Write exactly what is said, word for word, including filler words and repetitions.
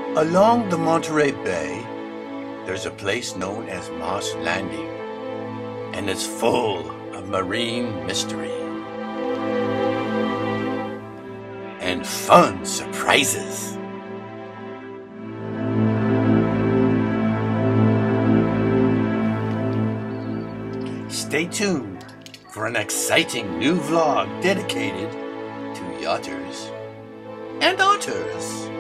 Along the Monterey Bay, there's a place known as Moss Landing, and it's full of marine mystery and fun surprises. Stay tuned for an exciting new vlog dedicated to Yachters and Otters.